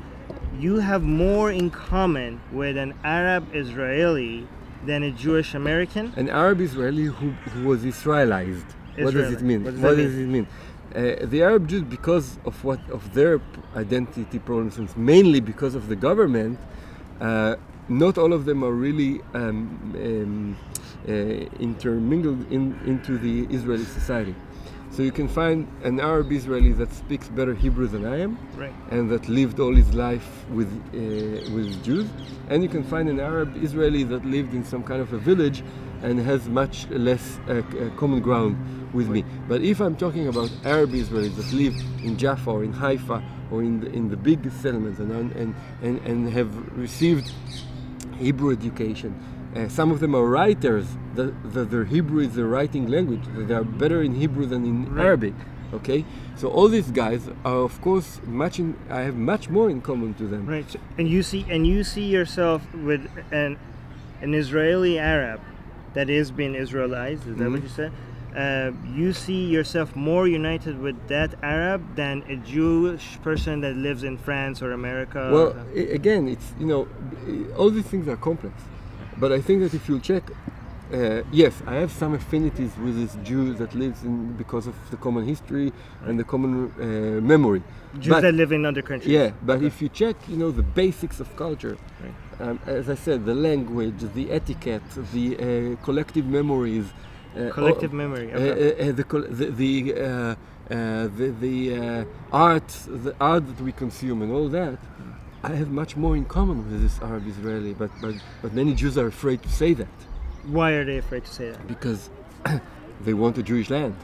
you have more in common with an Arab Israeli than a Jewish American? An Arab Israeli who, who was Israelized. What does Israeli. it mean? What does What that does it mean? Uh, the Arab Jews, because of what of their identity problems, and mainly because of the government, uh, not all of them are really um, um, uh, intermingled in, into the Israeli society. So you can find an Arab Israeli that speaks better Hebrew than I am, Right. and that lived all his life with uh, with Jews, and you can find an Arab Israeli that lived in some kind of a village and has much less uh, c- uh, common ground with me. But if I'm talking about Arab Israelis that live in Jaffa or in Haifa or in the, in the big settlements and, and, and, and have received Hebrew education, uh, some of them are writers, that, that their Hebrew is their writing language, that they are better in Hebrew than in Right. Arabic. Okay, so all these guys are, of course, much in. I have much more in common to them. Right. So, and you see, and you see yourself with an an Israeli Arab that is being Israelized. Is that what Mhm. you said? Uh, you see yourself more united with that Arab than a Jewish person that lives in France or America. Well, or I- again, it's you know, b- all these things are complex, but I think that if you check, uh, yes, I have some affinities with this Jew that lives in because of the common history and the common uh, memory. Jews but- that live in other countries. Yeah, but if you check, you know, the basics of culture, Right. um, as I said, the language, the etiquette, the uh, collective memories, uh, Collective all- memory. uh, Okay. uh, uh, the col- the the, uh, uh, the, the uh, art, the art that we consume, and all that, I have much more in common with this Arab Israeli. But but but many Jews are afraid to say that Why are they afraid to say that? because they want a Jewish land.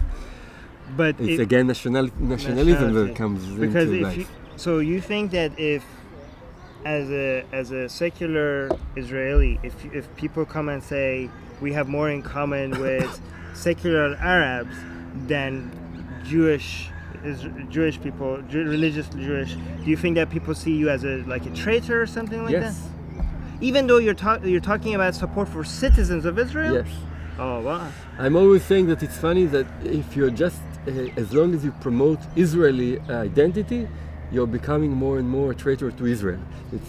But It's if- again national nationalism nationality. that comes because into if life. you, so you think that if as a as a secular Israeli, if if people come and say we have more in common with secular Arabs than Jewish is Jewish people, Jew, religious Jewish, do you think that people see you as a like a traitor or something like yes. that? Even though you're ta- you're talking about support for citizens of Israel? Yes. Oh wow. I'm always saying that it's funny that if you're just uh, as long as you promote Israeli identity, you're becoming more and more a traitor to Israel. It's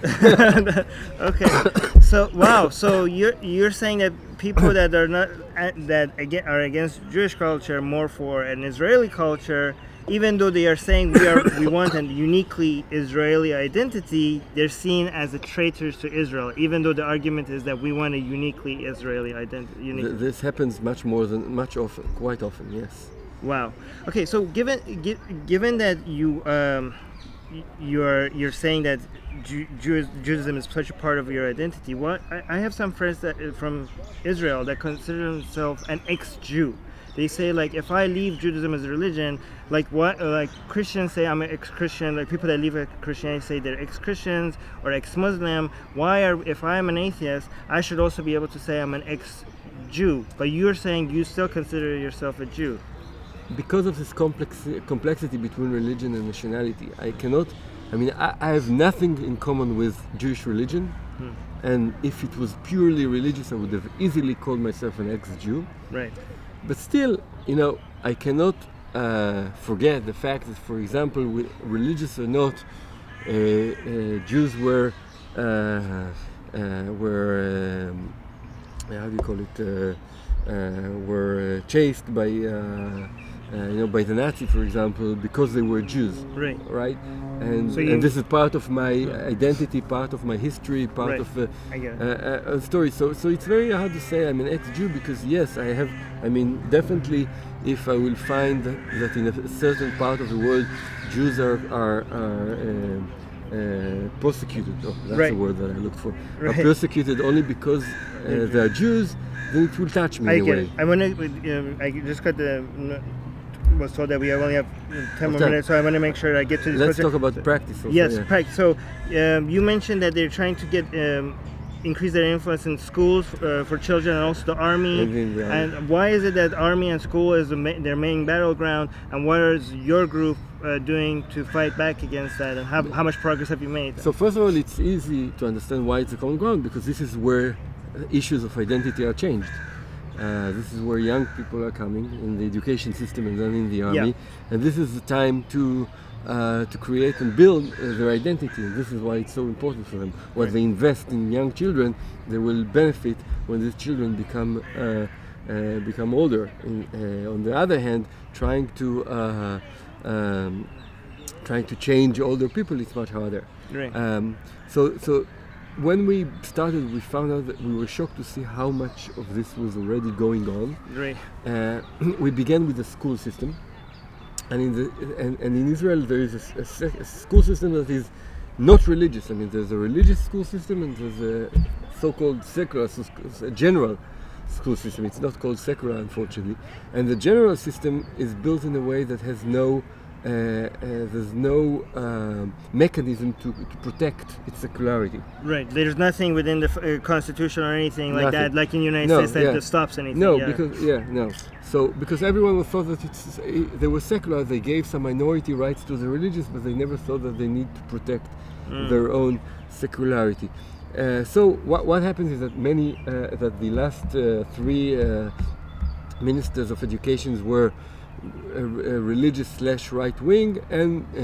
uh, okay. So wow. So you're you're saying that people that are not uh, that again are against Jewish culture, more for an Israeli culture, even though they are saying we are we want a uniquely Israeli identity, they're seen as the traitors to Israel. Even though the argument is that we want a uniquely Israeli identity. Th- this happens much more than much often, quite often. Yes. Wow. Okay. So given gi- given that you um, you're you're saying that Jew- Jew- Judaism is such a part of your identity, what I, I have some friends that uh, from Israel that consider themselves an ex-Jew. They say like if I leave Judaism as a religion, like what uh, like Christians say I'm an ex-Christian, like people that leave Christianity say they're ex-Christians or ex-Muslim. Why are if I'm an atheist, I should also be able to say I'm an ex-Jew? But you're saying you still consider yourself a Jew. Because of this complex complexity between religion and nationality, I cannot. I mean, I, I have nothing in common with Jewish religion, hmm. and if it was purely religious, I would have easily called myself an ex-Jew. Right. But still, you know, I cannot uh, forget the fact that, for example, we, religious or not, uh, uh, Jews were uh, uh, were um, how do you call it? Uh, uh, were chased by. Uh, Uh, you know, by the Nazi, for example, because they were Jews, right? Right, and so you, and this is part of my identity, part of my history, part right. of the uh, uh, story. So, so it's very hard to say I'm an ex-Jew because yes, I have. I mean, definitely, if I will find that in a certain part of the world, Jews are are. are uh, Uh, persecuted, oh, that's right. the word that I looked for. Right. Are persecuted only because uh, they are Jews, then it will touch me I in a get way. it. I want to. Uh, I just got the. Was told that we only have ten more minutes, so I want to make sure I get to this. Let's question. talk about practice. Also, yes, yeah. practice. So um, you mentioned that they're trying to get um, increase their influence in schools uh, for children and also the army. The army. And why is it that army and school is the ma- their main battleground? And what is your group uh, doing to fight back against that? And how, how much progress have you made? So first of all, it's easy to understand why it's a common ground because this is where issues of identity are changed. Uh, this is where young people are coming in the education system and then in the army, yeah. and this is the time to uh, to create and build uh, their identity. And this is why it's so important for them. What right. they invest in young children, they will benefit when these children become uh, uh, become older. In, uh, on the other hand, trying to uh, um, trying to change older people is much harder. Right. Um, so so. When we started, we found out that we were shocked to see how much of this was already going on. Right. Uh, we began with the school system, and in the and, and in Israel there is a, a, a school system that is not religious. I mean, there's a religious school system and there's a so-called secular, a general school system. It's not called secular, unfortunately. And the general system is built in a way that has no. Uh, uh, there's no uh, mechanism to, to protect its secularity. Right. There's nothing within the uh, constitution or anything like nothing. that, like in the United no, States, that, yeah. that stops anything. No, yeah. because yeah, no. So because everyone thought that it's they were secular, they gave some minority rights to the religious, but they never thought that they need to protect mm. their own secularity. Uh, so what what happens is that many uh, that the last uh, three uh, ministers of education were. A, a religious slash right wing and uh,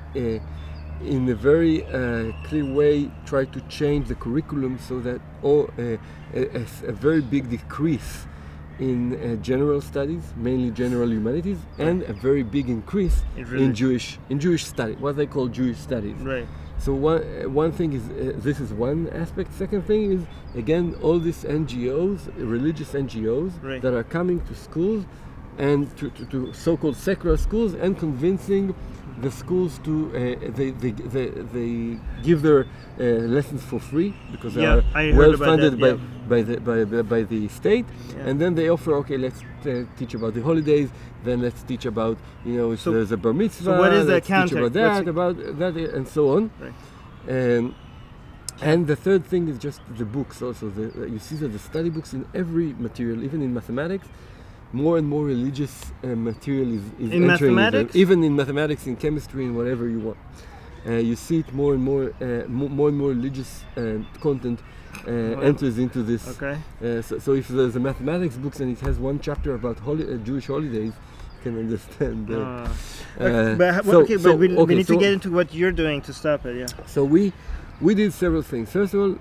uh, in a very uh, clear way try to change the curriculum so that all, uh, a, a very big decrease in uh, general studies, mainly general humanities, and a very big increase in, in Jewish in Jewish study, what they call Jewish studies. Right. So one uh, one thing is uh, this is one aspect. Second thing is again all these N G Os, religious N G Os right. that are coming to schools. And to, to, to so-called secular schools and convincing the schools to uh, they, they, they, they give their uh, lessons for free because they yeah, are well funded that, by, yeah. by, the, by, the, by the state yeah. and then they offer okay let's uh, teach about the holidays then let's teach about you know if so, there's a bar mitzvah so what is let's the counter? teach about that What's about that and so on right. um, and the third thing is just the books also the, you see that the study books in every material even in mathematics more and more religious uh, material is, is in entering mathematics? Israel, even in mathematics, in chemistry, in whatever you want. Uh, you see it more and more, uh, mo more and more religious uh, content uh, Oh. enters into this. Okay. Uh, so, so if there's a mathematics books and it has one chapter about holi uh, Jewish holidays, you can understand. Uh, Ah. uh, Okay, but, ha- so- okay, so- but we, okay, we need so- to get into what you're doing to stop it. Yeah. So we we did several things. First of all,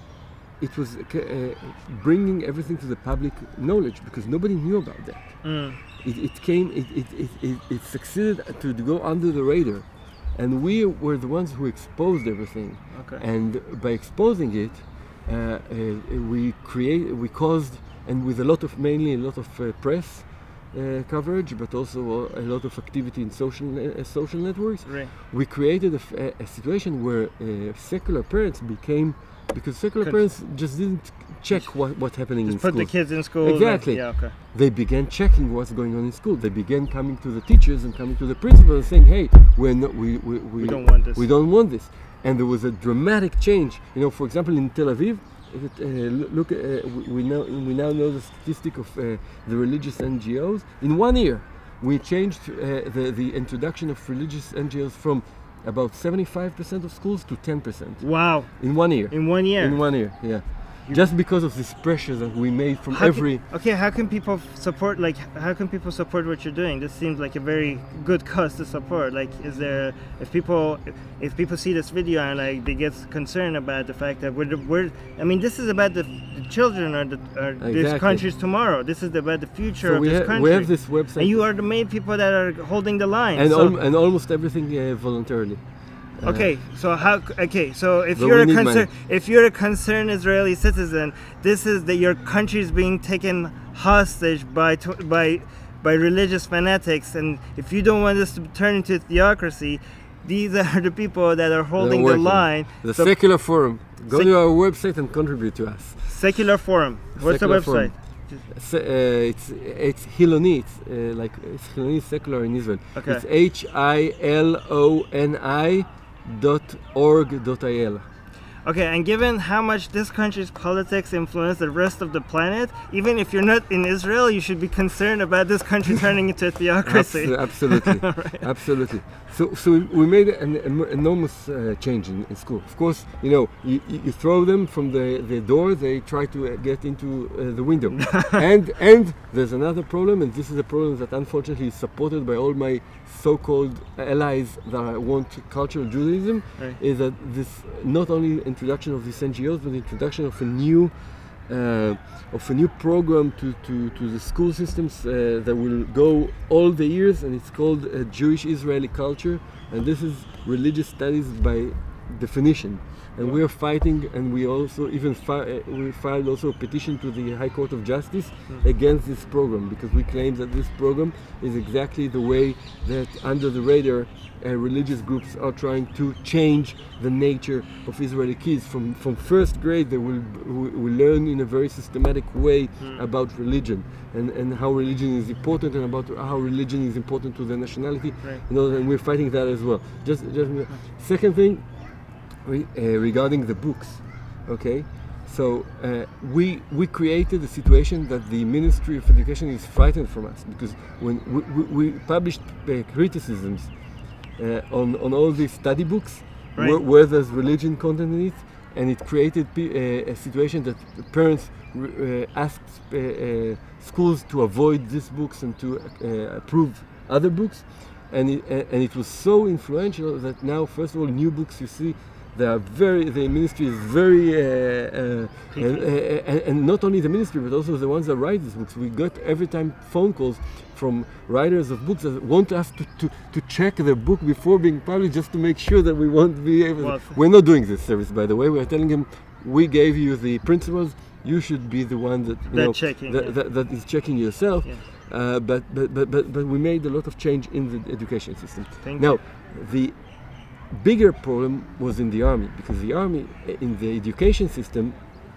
it was uh, uh, bringing everything to the public knowledge because nobody knew about that. Mm. It, it came. It it, it, it it succeeded to go under the radar, and we were the ones who exposed everything. Okay. And by exposing it, uh, uh, we create we caused, and with a lot of mainly a lot of uh, press uh, coverage, but also a lot of activity in social ne- uh, social networks. Right. We created a, f- a- a situation where uh, secular parents became, because secular Could- parents just didn't check what what's happening Just in put the schools. kids in school. Exactly. And, yeah. Okay. They began checking what's going on in school. They began coming to the teachers and coming to the principal and saying, "Hey, we're not, we, we, we, We don't want this. We don't want this." And there was a dramatic change. You know, for example, in Tel Aviv, it, uh, look, uh, we, we now we now know the statistic of uh, the religious N G Os. In one year, we changed uh, the the introduction of religious N G Os from about seventy-five percent of schools to ten percent Wow. in one year. In one year. In one year, yeah. Just because of this pressure that we made from How every. Can, okay, how can people f- support? Like, how can people support what you're doing? This seems like a very good cause to support. Like, is there if people if, if people see this video and like they get concerned about the fact that we're the- we're I mean, this is about the, the children or the or this Exactly. country's tomorrow. This is about the future So of we, this ha- country. we have this website. and you are the main people that are holding the line. and, so, al- and almost everything uh, voluntarily. Uh, Okay, so how? Okay, so if But you're we a need concern, money. if you're a concerned Israeli citizen, this is that your country is being taken hostage by tw- by by religious fanatics, and if you don't want this to turn into theocracy, these are the people that are holding the working. line. The So, Secular Forum. Go Sec- to our website and contribute to us. Secular Forum. What's Secular the website? Forum. Se- uh, it's it's Hiloni. It's uh, like it's Hiloni secular in Israel. Okay. It's H I L O N I dot org dot I L. Okay, and given how much this country's politics influence the rest of the planet, even if you're not in Israel, you should be concerned about this country turning into a theocracy. Abso- absolutely, Right. absolutely. So, so we made an, an enormous uh, change in, in school. Of course, you know, you, you you throw them from the, the door, they try to uh, get into uh, the window. and and there's another problem, and this is a problem that unfortunately is supported by all my so-called allies that want cultural Judaism, Right. is that this not only introduction of these N G Os, but the introduction of a new uh, of a new program to, to, to the school systems uh, that will go all the years, and it's called uh, Jewish Israeli Culture, and this is religious studies by definition. And we are fighting, and we also even fi- uh, we filed also a petition to the High Court of Justice Mm. against this program, because we claim that this program is exactly the way that under the radar uh, religious groups are trying to change the nature of Israeli kids. From from first grade, they will will learn in a very systematic way Mm. about religion and, and how religion is important, and about how religion is important to their nationality. Right. You know, and we're fighting that as well. Just just second thing. Re, uh, regarding the books, okay, so uh, we we created a situation that the Ministry of Education is frightened from us, because when we, we, we published uh, criticisms uh, on on all these study books, Right. where, where there's religion content in it, and it created pe- uh, a situation that parents uh, asked uh, uh, schools to avoid these books and to uh, approve other books, and it, uh, and it was so influential that now, first of all, new books you see. They are very. The ministry is very, uh, uh, and, uh, and, and not only the ministry, but also the ones that write these books. We got every time phone calls from writers of books that want us to, to, to check the book before being published, just to make sure that we won't be able. Well, We're not doing this service, by the way. We're telling them we gave you the principles. You should be the one that you That know checking, that, yeah. that, that is checking yourself. Yeah. Uh, but, but but but but we made a lot of change in the education system. Thank now, you. the bigger problem was in the army, because the army, in the education system,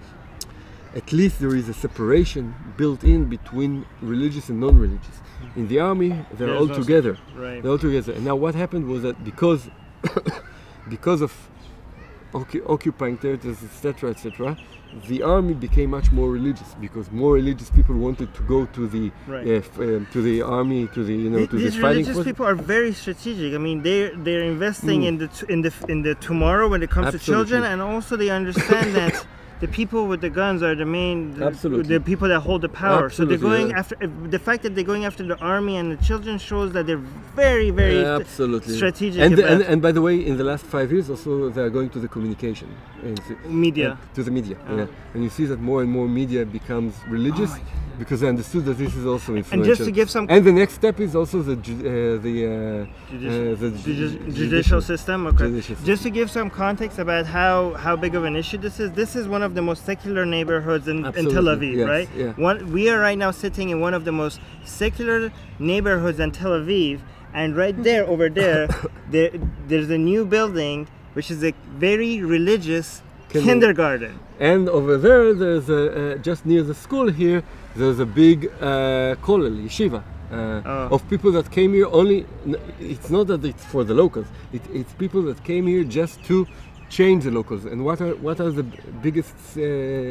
at least there is a separation built in between religious and non-religious. In the army, they're There's all no together. Right. They're all together. And now what happened was that because because of occu- occupying territories, et cetera, et cetera, the army became much more religious because more religious people wanted to go to the Right. uh, f- um, to the army, to the you know Th- to These the fighting religious force. people are very strategic. I mean, they they're investing Mm. in the t- in the in the tomorrow when it comes Absolutely. to children, and also they understand that the people with the guns are the main the, Absolutely. the people that hold the power. Absolutely, so they're going yeah. after uh, the fact that they're going after the army and the children shows that they're very very Uh, st- absolutely strategic And, about and and by the way, in the last five years, also they are going to the communication, and to- media. uh, to the media. Oh. Yeah, and you see that more and more media becomes religious Oh, because they understood that this is also influential. And just to give some And the next step is also the ju- uh, the uh, Judici- uh, the judi- ju- judicial system. Okay. Judicial system. Just to give some context about how how big of an issue this is. This is one of the most secular neighborhoods in, in Tel Absolutely, Aviv, yes, right? yeah. One, we are right now sitting in one of the most secular neighborhoods in Tel Aviv, and right there, over there, there there's a new building which is a very religious Kinder- kindergarten. And over there, there's a, uh, just near the school here, there's a big uh, kollel, yeshiva, uh, Oh. of people that came here only, n- it's not that it's for the locals, it, it's people that came here just to change the locals. And what are, what are the b- biggest, uh,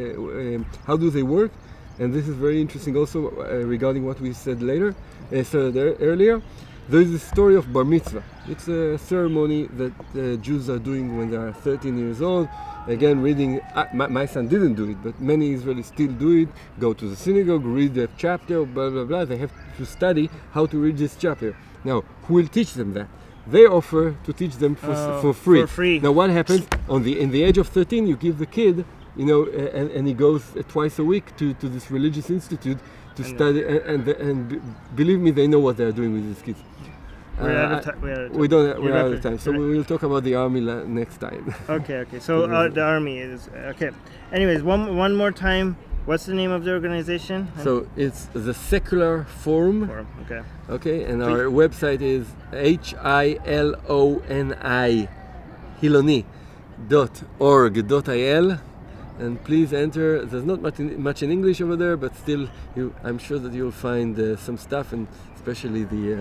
um, how do they work? And this is very interesting also uh, regarding what we said later, uh, said there, earlier. There is the story of bar mitzvah. It's a ceremony that uh, Jews are doing when they are thirteen years old. Again, reading, uh, my, my son didn't do it, but many Israelis still do it. Go to the synagogue, read the chapter, blah, blah, blah. They have to study how to read this chapter. Now, who will teach them that? They offer to teach them for, s- Oh, for free. for free. Now, what happens? On the, in the age of thirteen, you give the kid, you know, uh, and, and he goes uh, twice a week to, to this religious institute to And- study, and, and, the- and b- believe me, they know what they're doing with these kids. We're Uh, out of ti- we're out of we time. don't. We're You're out of right. time, so You're we will talk about the army la- next time. Okay, okay. So uh, the army is okay. Anyways, one one more time. What's the name of the organization? So it's the Secular Forum, Forum, okay. okay, and our website is H I L O N I Hiloni dot org dot I L, and please enter. There's not much in, much in English over there, but still, you, I'm sure that you'll find uh, some stuff, and especially the uh,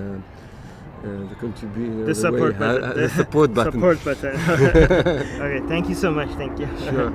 uh, the contribute The support way, button. uh, the support button. Support button. Okay, thank you so much. Thank you. Sure.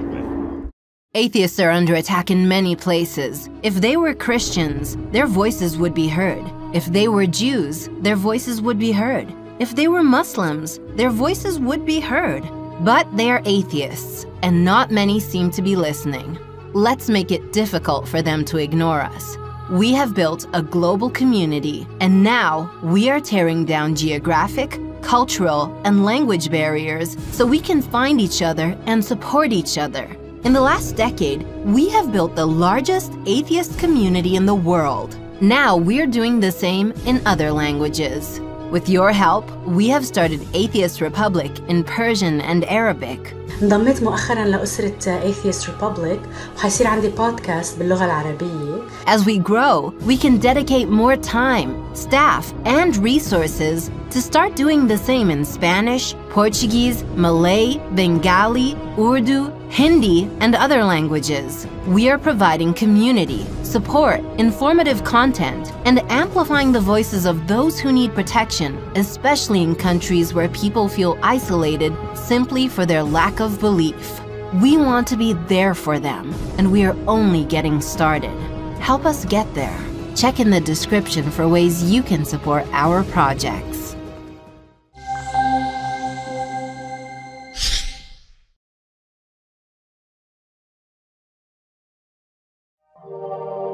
Atheists are under attack in many places. If they were Christians, their voices would be heard. If they were Jews, their voices would be heard. If they were Muslims, their voices would be heard. But they are atheists, and not many seem to be listening. Let's make it difficult for them to ignore us. We have built a global community, and now we are tearing down geographic, cultural, and language barriers so we can find each other and support each other. In the last decade, we have built the largest atheist community in the world. Now we're doing the same in other languages. With your help, we have started Atheist Republic in Persian and Arabic. انضميت مؤخرا لأسرة Atheist Republic وحيصير عندي بودكاست باللغة العربية. As we grow, we can dedicate more time, staff, and resources to start doing the same in Spanish, Portuguese, Malay, Bengali, Urdu, Hindi, and other languages. We are providing community, support, informative content, and amplifying the voices of those who need protection, especially in countries where people feel isolated simply for their lack of belief. We want to be there for them, and we are only getting started. Help us get there. Check in the description for ways you can support our projects. Thank you.